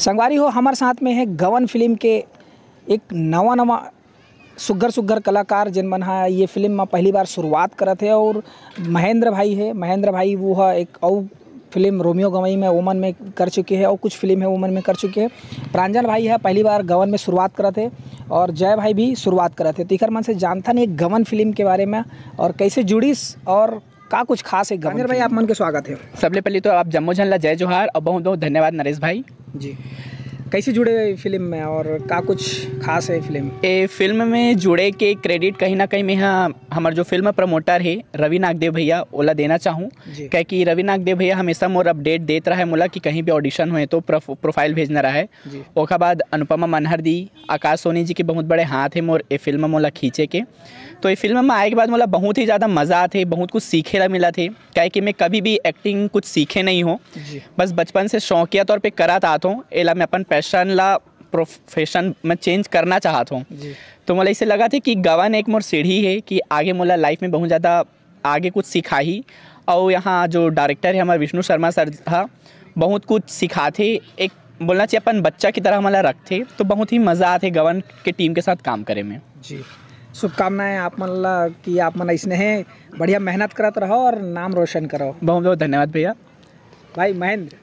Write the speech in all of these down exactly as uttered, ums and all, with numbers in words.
संगवारी हो हमारे साथ में है गवन फिल्म के एक नवा नवा सुग्घर सुग्घर कलाकार जिन मन हा ये फिल्म में पहली बार शुरुआत करत है। और महेंद्र भाई है, महेंद्र भाई वो है एक और फिल्म रोमियो गवई में ओमन में कर चुके हैं और कुछ फिल्म है ओमन में कर चुके हैं। प्रांजल भाई है पहली बार गवन में शुरुआत करत है और जय भाई भी शुरुआत करत है। तीखर मन से जानता नहीं गवन फिल्म के बारे में और कैसे जुड़ीस और का कुछ खास है। गवन भाई आप मन के स्वागत है। सबले पहले तो आप जम्मो झन ला जय जोहार और बहुत बहुत धन्यवाद नरेश भाई जी। कैसे जुड़े फिल्म में और का कुछ खास है फिल्म? ए फिल्म में जुड़े के क्रेडिट कहीं ना कहीं मैं हमारे जो फिल्म प्रमोटर है रवि नागदेव भैया ओला देना चाहूँ, क्या कि रवि नागदेव भैया हमेशा मोर अपडेट देते रहा है मोला कि कहीं भी ऑडिशन हुए तो प्रोफाइल भेजना रहा है। ओखा बाद अनुपमा मनहर दी, आकाश सोनी जी के बहुत बड़े हाथ है मोर ए फिल्म मोला खींचे के। तो ये फिल्म में आए के बाद मोला बहुत ही ज़्यादा मज़ा आते, बहुत कुछ सीखे ला मिला थे, क्या कि मैं कभी भी एक्टिंग कुछ सीखे नहीं हूँ, बस बचपन से शौकिया तौर पे करत आता हूँ। एला मैं अपन पैशन ला प्रोफेशन में चेंज करना चाहता हूँ। तो मोला इसे लगा था कि गवन एक मोर सीढ़ी है कि आगे मोला लाइफ में बहुत ज़्यादा आगे कुछ सिखा ही। और यहाँ जो डायरेक्टर है हमारे विष्णु शर्मा सर था बहुत कुछ सिखाते, एक बोलना चाहिए अपन बच्चा की तरह हमारा रखते। तो बहुत ही मज़ा आते गवन के टीम के साथ काम करे में जी। शुभकामनाएं आप मन ला कि आप मन ऐसने है बढ़िया मेहनत करत रहो और नाम रोशन करो। बहुत बहुत धन्यवाद भैया। भाई महेंद्र,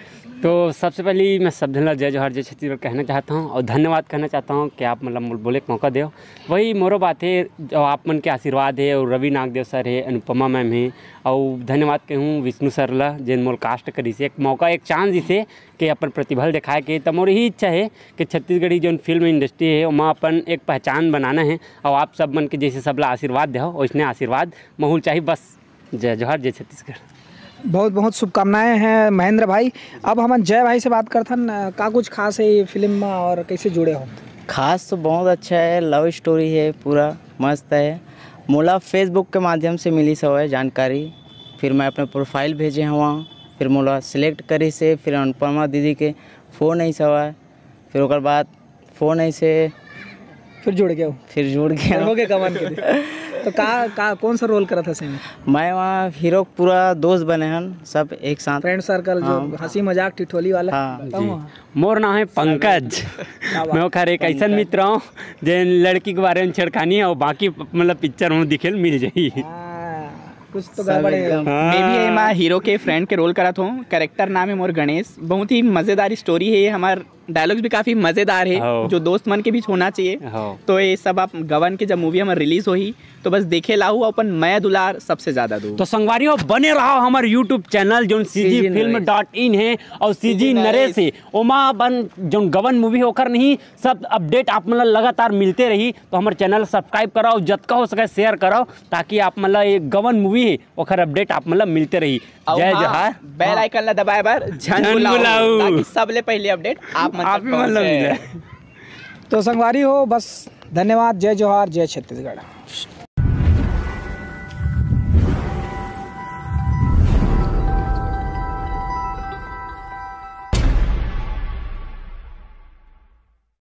तो सबसे पहले मैं सब धन्यवाद जय जोहार जय छत्तीसगढ़ कहना चाहता हूँ और धन्यवाद कहना चाहता हूँ कि आप मतलब बोले के मौका दो। वही मोरो बात है जो आप मन के आशीर्वाद है और रवि नागदेव सर है, अनुपमा मैम है और धन्यवाद कहूँ विष्णु सर ला जिन मोल कास्ट करी से एक मौका एक चांस इसे कि अपन प्रतिभा दिखाए के। तो मोर ही इच्छा है कि छत्तीसगढ़ी जो फिल्म इंडस्ट्री है वहाँ अपन एक पहचान बनाना है और आप सब मन के जैसे सबला आशीर्वाद दे वैसने आशीर्वाद महूल चाहिए। बस जय जोहार जय छत्तीसगढ़। बहुत बहुत शुभकामनाएं हैं महेंद्र भाई। अब हम जय भाई से बात करथन, का कुछ खास है ये फिल्म में और कैसे जुड़े हो? खास तो बहुत अच्छा है, लव स्टोरी है, पूरा मस्त है। मोला फेसबुक के माध्यम से मिली सब है जानकारी, फिर मैं अपने प्रोफाइल भेजे हवा, फिर मोला सिलेक्ट करी से, फिर अनुपमा दीदी के फ़ोन ऐसा हुआ, फिर ओकर बाद फ़ोन ऐसे फिर जुड़ गया फिर जुड़ गया हो गया गवन के। तो का का कौन सा रोल करा था सही में? मैं वहाँ हीरो पूरा दोस्त बने हन सब एक साथ, फ्रेंड सर्कल जो हंसी मजाक टिठोली वाला। हाँ। मोर नाम है पंकज। मैं वो खैर एक ऐसा मित्र हूँ जिन लड़की के बारे में छेड़खानी है और बाकी मतलब पिक्चर में दिखे मिल जाई। कुछ तो गड़बड़ है। मैं भी मैं हीरो के फ्रेंड के रोल करा था। कैरेक्टर नाम है मोर गणेश। बहुत ही मज़ेदार स्टोरी है, हमार डायलॉग्स भी काफ़ी मज़ेदार है जो दोस्त मन के बीच होना चाहिए। तो ये सब आप गवन के जब मूवी हमारे रिलीज हुई तो बस देखे लाहू अपन मैं दुलार सबसे ज़्यादा दूर। तो संगवारियों बने रहो हमारे यूट्यूब चैनल जो सीजी फिल्म डॉट इन है और सीजी नरेश है ओमा बन जो गवन मूवी होकर नहीं सब अपडेट आप मतलब लगातार मिलते रही। तो हमारे चैनल सब्सक्राइब कराओ, जतका हो सके शेयर कराओ ताकि आप मतलब ये गवन मूवी है ओकर अपडेट आप मतलब मिलते रही। जय जोहार। बेल आइकन ला दबाए बार झन बुलाओ ताकि सबले पहले अपडेट आप मतलब। तो संगवारी हो बस धन्यवाद। जय जोहार जय छत्तीसगढ़।